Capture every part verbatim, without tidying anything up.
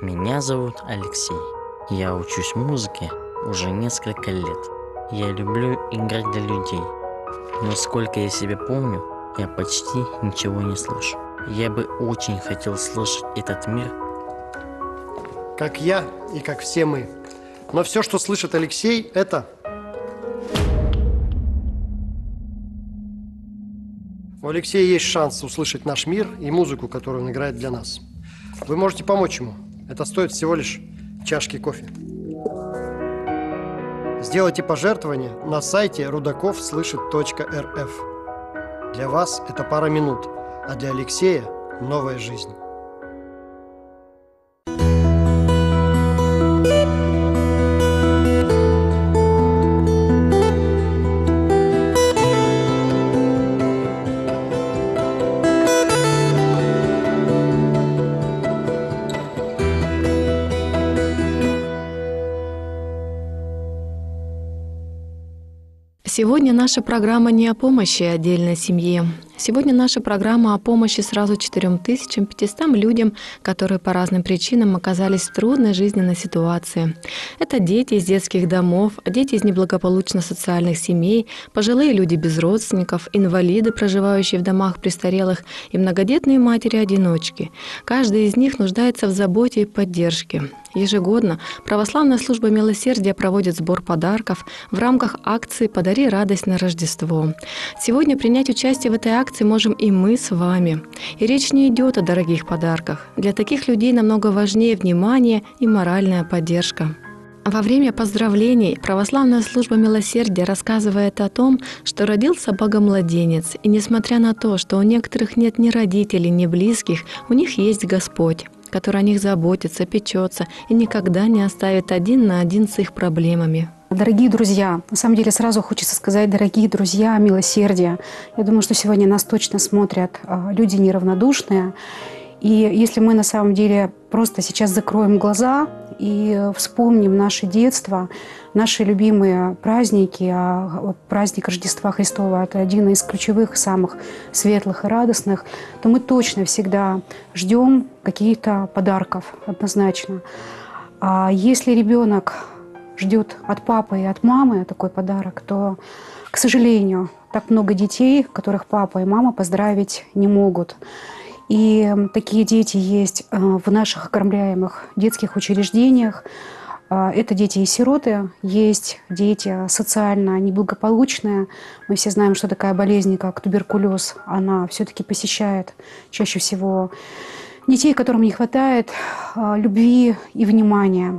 Меня зовут Алексей. Я учусь музыке уже несколько лет. Я люблю играть для людей. Но сколько я себя помню, я почти ничего не слышу. Я бы очень хотел слышать этот мир. Как я и как все мы. Но все, что слышит Алексей, это... У Алексея есть шанс услышать наш мир и музыку, которую он играет для нас. Вы можете помочь ему. Это стоит всего лишь чашки кофе. Сделайте пожертвование на сайте рудаков слышит точка эр эф. Для вас это пара минут, а для Алексея – новая жизнь. Сегодня наша программа не о помощи отдельной семье. Сегодня наша программа о помощи сразу четырем тысячам пятистам людям, которые по разным причинам оказались в трудной жизненной ситуации. Это дети из детских домов, дети из неблагополучно социальных семей, пожилые люди без родственников, инвалиды, проживающие в домах престарелых, и многодетные матери-одиночки. Каждый из них нуждается в заботе и поддержке. Ежегодно Православная служба милосердия проводит сбор подарков в рамках акции «Подари радость на Рождество». Сегодня принять участие в этой акции можем и мы с вами. И речь не идет о дорогих подарках. Для таких людей намного важнее внимание и моральная поддержка. Во время поздравлений Православная служба милосердия рассказывает о том, что родился Богомладенец, и несмотря на то, что у некоторых нет ни родителей, ни близких, у них есть Господь, который о них заботится, печется и никогда не оставит один на один с их проблемами. Дорогие друзья, на самом деле сразу хочется сказать, дорогие друзья милосердия. Я думаю, что сегодня нас точно смотрят люди неравнодушные. И если мы на самом деле просто сейчас закроем глаза и вспомним наше детство, наши любимые праздники, а праздник Рождества Христова – это один из ключевых, самых светлых и радостных, то мы точно всегда ждем каких-то подарков однозначно. А если ребенок ждет от папы и от мамы такой подарок, то, к сожалению, так много детей, которых папа и мама поздравить не могут. И такие дети есть в наших окормляемых детских учреждениях. Это дети и сироты, есть дети социально неблагополучные. Мы все знаем, что такая болезнь, как туберкулез, она все-таки посещает чаще всего детей, которым не хватает любви и внимания.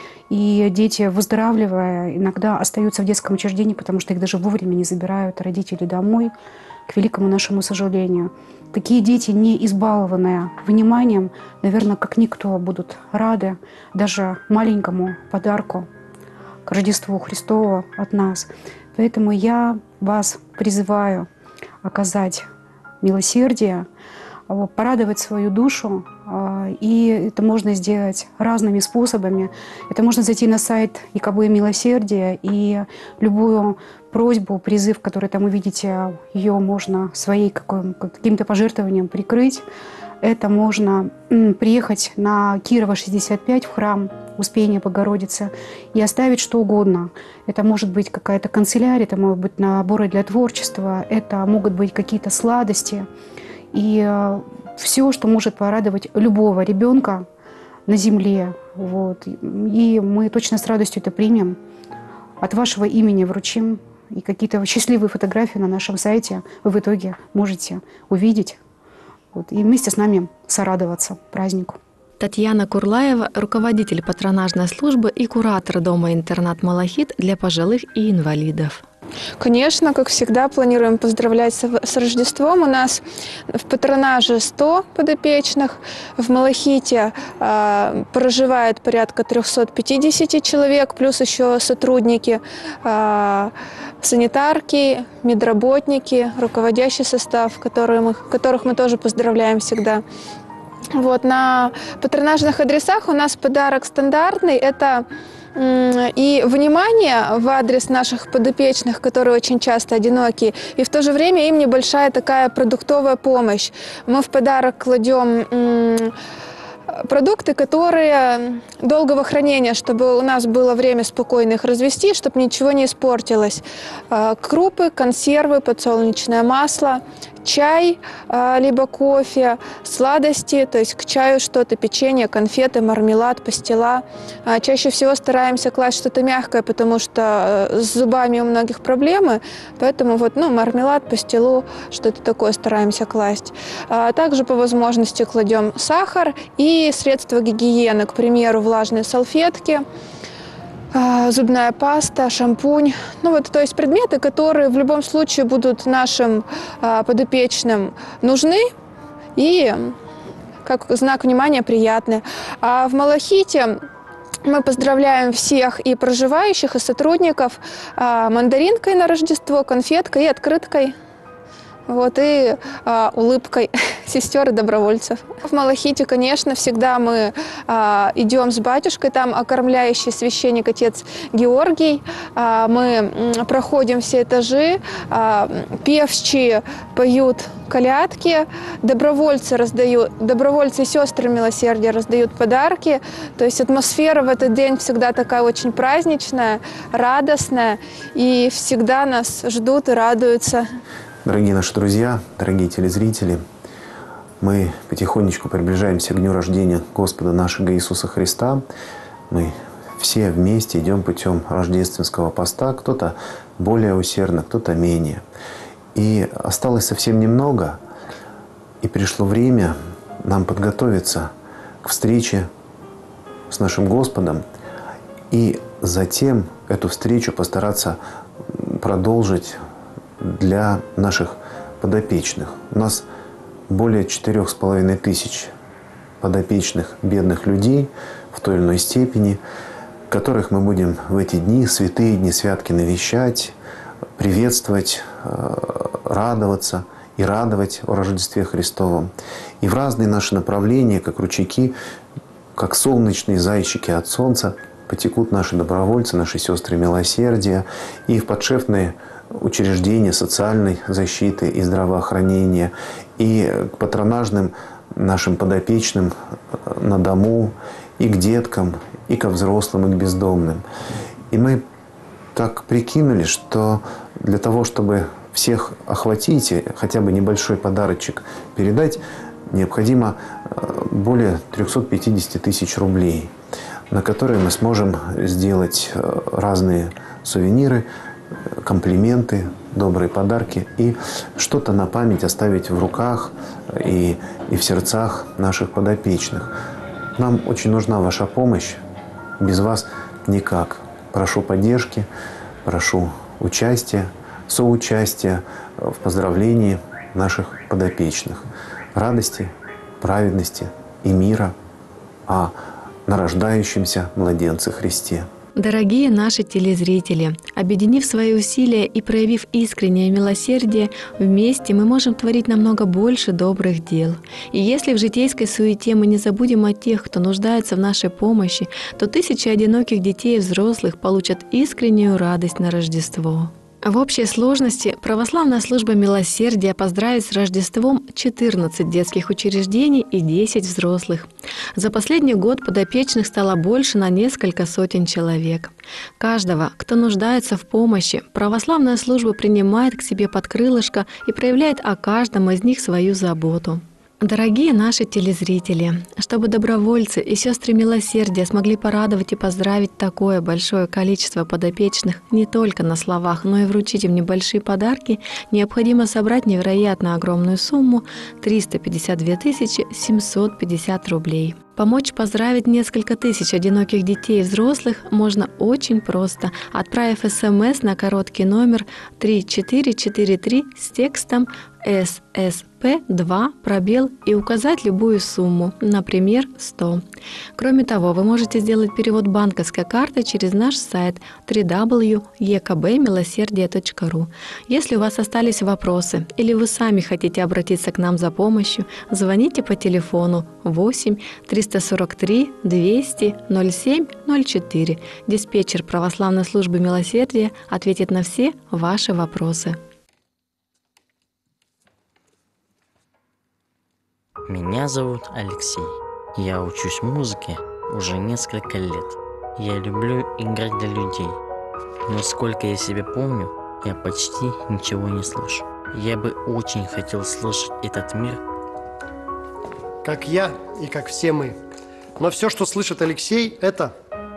И дети, выздоравливая, иногда остаются в детском учреждении, потому что их даже вовремя не забирают родители домой, к великому нашему сожалению. Такие дети, не избалованные вниманием, наверное, как никто, будут рады даже маленькому подарку к Рождеству Христову от нас. Поэтому я вас призываю оказать милосердие, порадовать свою душу. И это можно сделать разными способами. Это можно зайти на сайт ИКБ «Милосердие», и любую просьбу, призыв, который там увидите, ее можно своей каким-то пожертвованием прикрыть. Это можно приехать на Кирова шестьдесят пять в храм Успения Богородицы и оставить что угодно. Это может быть какая-то канцелярия, это могут быть наборы для творчества, это могут быть какие-то сладости. И все, что может порадовать любого ребенка на земле. Вот. И мы точно с радостью это примем. От вашего имени вручим. И какие-то счастливые фотографии на нашем сайте вы в итоге можете увидеть. Вот. И вместе с нами сорадоваться празднику. Татьяна Курлаева, руководитель патронажной службы и куратор дома-интернат «Малахит» для пожилых и инвалидов. Конечно, как всегда, планируем поздравлять с Рождеством. У нас в патронаже сто подопечных, в Малахите э, проживает порядка триста пятьдесят человек, плюс еще сотрудники, э, санитарки, медработники, руководящий состав, которые мы, которых мы тоже поздравляем всегда. Вот, на патронажных адресах у нас подарок стандартный – это и внимание в адрес наших подопечных, которые очень часто одиноки, и в то же время им небольшая такая продуктовая помощь. Мы в подарок кладем продукты, которые долгого хранения, чтобы у нас было время спокойно их развести, чтобы ничего не испортилось. Крупы, консервы, подсолнечное масло, чай, либо кофе, сладости, то есть к чаю что-то, печенье, конфеты, мармелад, пастила. Чаще всего стараемся класть что-то мягкое, потому что с зубами у многих проблемы, поэтому вот, ну, мармелад, пастилу, что-то такое стараемся класть. Также по возможности кладем сахар и средства гигиены, к примеру, влажные салфетки, зубная паста, шампунь. Ну вот, то есть предметы, которые в любом случае будут нашим подопечным нужны и как знак внимания приятны. А в Малахите мы поздравляем всех и проживающих, и сотрудников мандаринкой на Рождество, конфеткой и открыткой. Вот, и а, улыбкой сестер и добровольцев. В Малахите, конечно, всегда мы а, идем с батюшкой, там окормляющий священник отец Георгий. А, мы м, проходим все этажи, а, певчие поют колядки, добровольцы раздают, добровольцы и сестры милосердия раздают подарки. То есть атмосфера в этот день всегда такая очень праздничная, радостная, и всегда нас ждут и радуются. Дорогие наши друзья, дорогие телезрители, мы потихонечку приближаемся к дню рождения Господа нашего Иисуса Христа. Мы все вместе идем путем рождественского поста, кто-то более усердно, кто-то менее. И осталось совсем немного, и пришло время нам подготовиться к встрече с нашим Господом и затем эту встречу постараться продолжить для наших подопечных. У нас более четырех с половиной тысяч подопечных бедных людей в той или иной степени, которых мы будем в эти дни, святые дни, святки навещать, приветствовать, радоваться и радовать о Рождестве Христовом. И в разные наши направления, как ручейки, как солнечные зайчики от солнца, потекут наши добровольцы, наши сестры милосердия, и в подшефные учреждения социальной защиты и здравоохранения, и к патронажным нашим подопечным на дому, и к деткам, и ко взрослым, и к бездомным. И мы так прикинули, что для того, чтобы всех охватить, хотя бы небольшой подарочек передать, необходимо более трёхсот пятидесяти тысяч рублей, на которые мы сможем сделать разные сувениры, комплименты, добрые подарки и что-то на память оставить в руках и, и в сердцах наших подопечных. Нам очень нужна ваша помощь. Без вас никак. Прошу поддержки, прошу участия, соучастия в поздравлении наших подопечных. Радости, праведности и мира о нарождающемся младенце Христе. Дорогие наши телезрители, объединив свои усилия и проявив искреннее милосердие, вместе мы можем творить намного больше добрых дел. И если в житейской суете мы не забудем о тех, кто нуждается в нашей помощи, то тысячи одиноких детей и взрослых получат искреннюю радость на Рождество. В общей сложности православная служба милосердия поздравит с Рождеством четырнадцать детских учреждений и десять взрослых. За последний год подопечных стало больше на несколько сотен человек. Каждого, кто нуждается в помощи, православная служба принимает к себе под крылышко и проявляет о каждом из них свою заботу. Дорогие наши телезрители, чтобы добровольцы и сестры милосердия смогли порадовать и поздравить такое большое количество подопечных не только на словах, но и вручить им небольшие подарки, необходимо собрать невероятно огромную сумму – триста пятьдесят две тысячи семьсот пятьдесят рублей. Помочь поздравить несколько тысяч одиноких детей и взрослых можно очень просто, отправив смс на короткий номер три четыре четыре три с текстом эс эс пэ два пробел и указать любую сумму, например, сто. Кроме того, вы можете сделать перевод банковской карты через наш сайт дабл ю дабл ю дабл ю точка е ка бэ милосердие точка ру. Если у вас остались вопросы или вы сами хотите обратиться к нам за помощью, звоните по телефону восемь триста сорок три двести ноль семь ноль четыре. Диспетчер православной службы милосердия ответит на все ваши вопросы. Меня зовут Алексей. Я учусь музыке уже несколько лет. Я люблю играть для людей. Но сколько я себя помню, я почти ничего не слышу. Я бы очень хотел слышать этот мир, как я и как все мы. Но все, что слышит Алексей, это...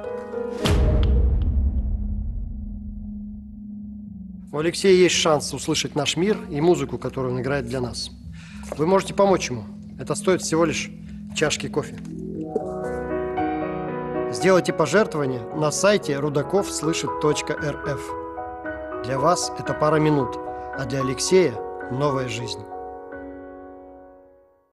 У Алексея есть шанс услышать наш мир и музыку, которую он играет для нас. Вы можете помочь ему. Это стоит всего лишь чашки кофе. Сделайте пожертвование на сайте рудаков слышит точка эр эф. Для вас это пара минут, а для Алексея – новая жизнь.